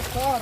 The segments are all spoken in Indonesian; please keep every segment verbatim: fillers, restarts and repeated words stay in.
bocor.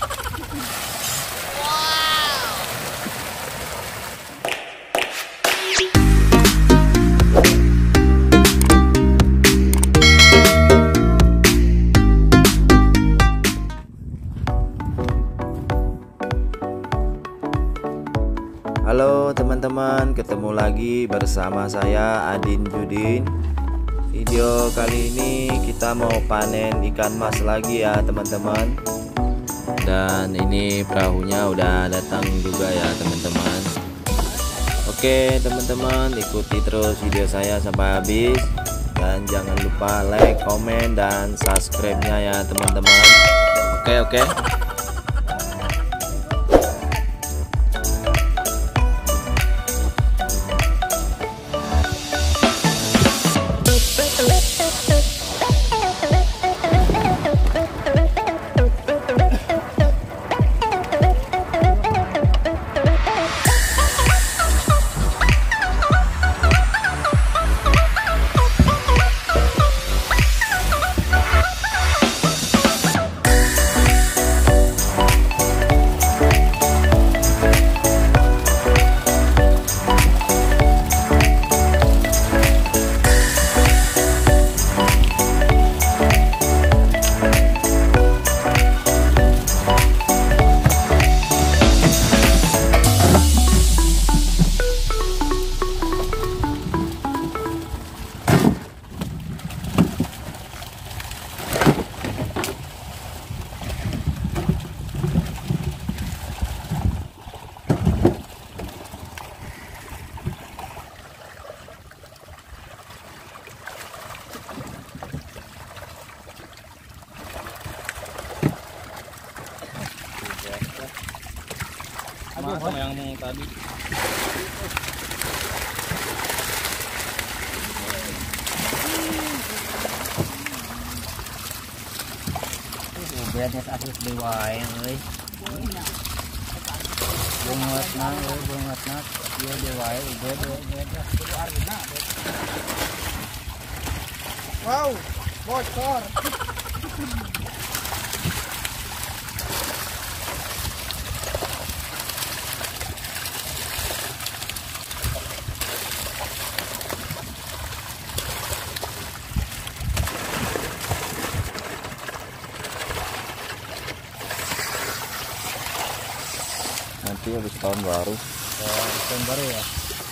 Halo teman-teman, ketemu lagi bersama saya Adin Judin. Video kali ini kita mau panen ikan mas lagi ya teman-teman. Dan ini perahunya udah datang juga ya teman-teman. Oke teman-teman, ikuti terus video saya sampai habis. Dan jangan lupa like, komen, dan subscribe-nya ya teman-teman. Oke oke. Sama yang tadi. Ubed asli dewae euy. Bungatna euy, bungatna ieu dewae ubed ubed kudu arina. Wow, bocor. Nanti habis tahun baru. Oh, tahun baru ya.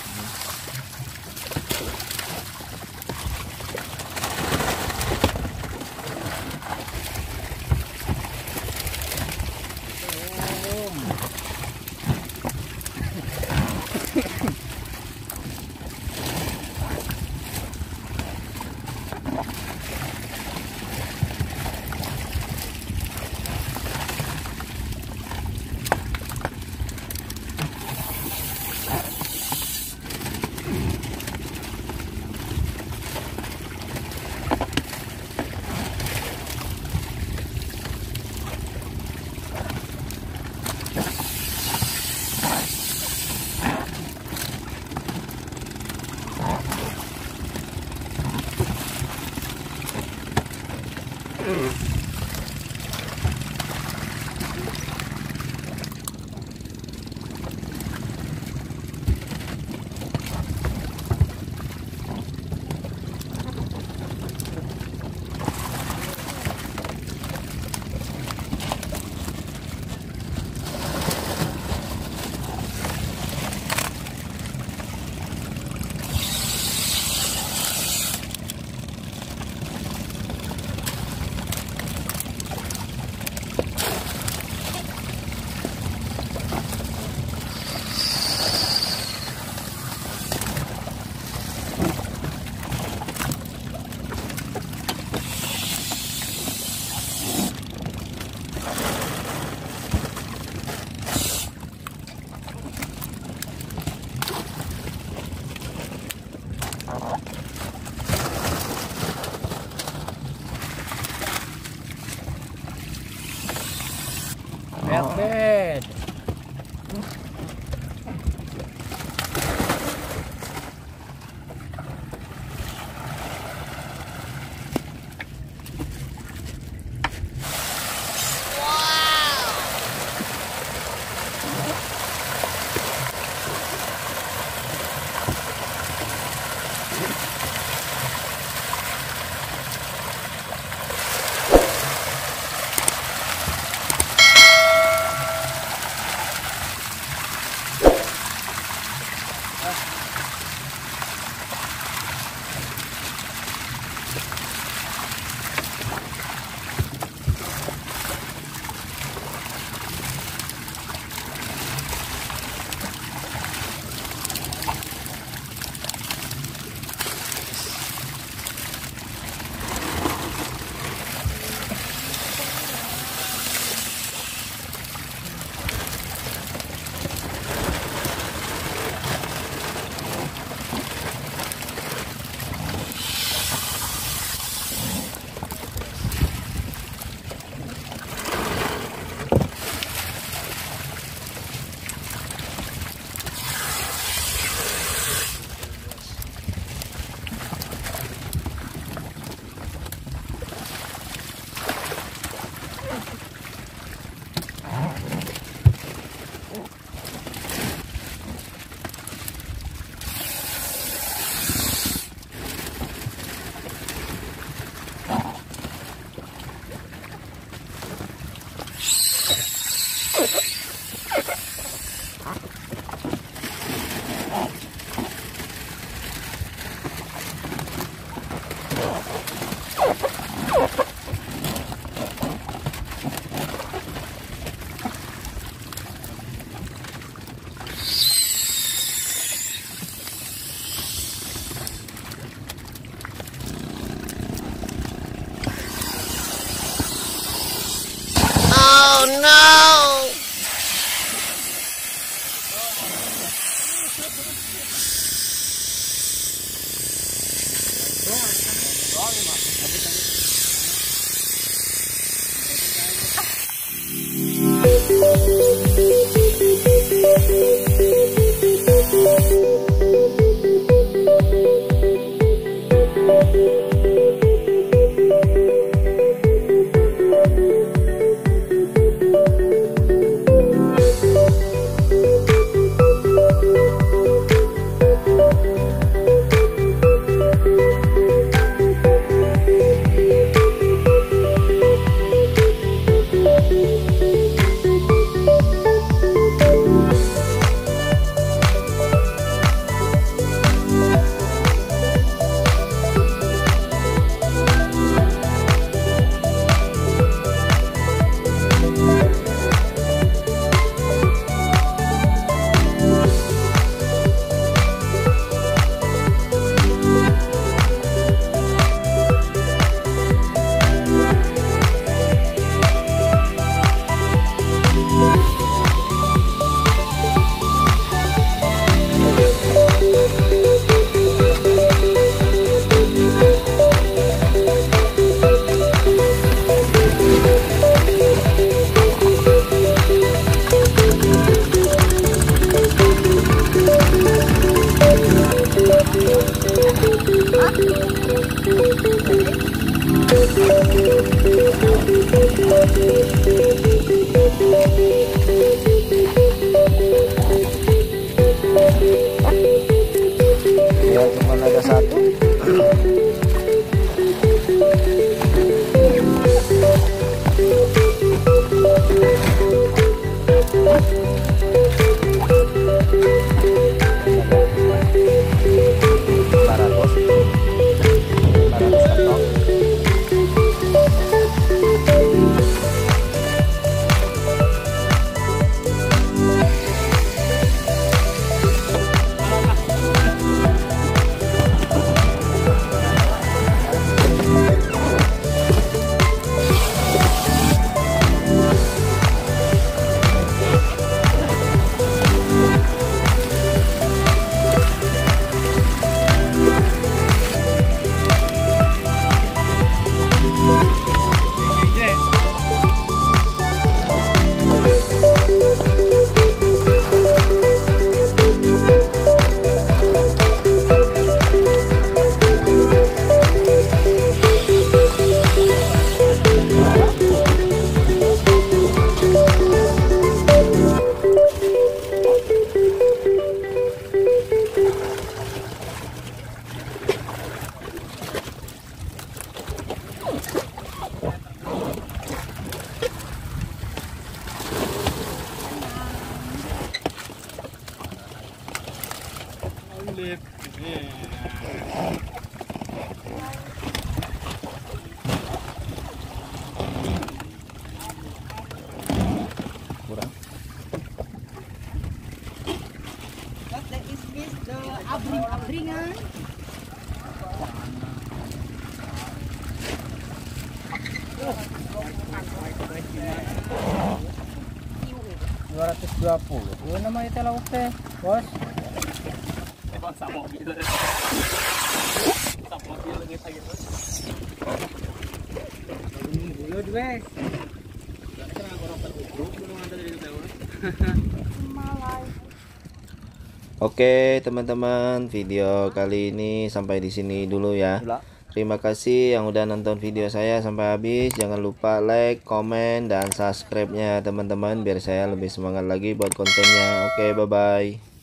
Bed. Wow. What that is this the abring abringan. dua ratus dua puluh. Itu nama itu lauk teh, bos. Oke teman-teman, video kali ini sampai di sini dulu ya. Terima kasih yang udah nonton video saya sampai habis. Jangan lupa like, komen, dan subscribe-nya teman-teman biar saya lebih semangat lagi buat kontennya. Oke, bye-bye.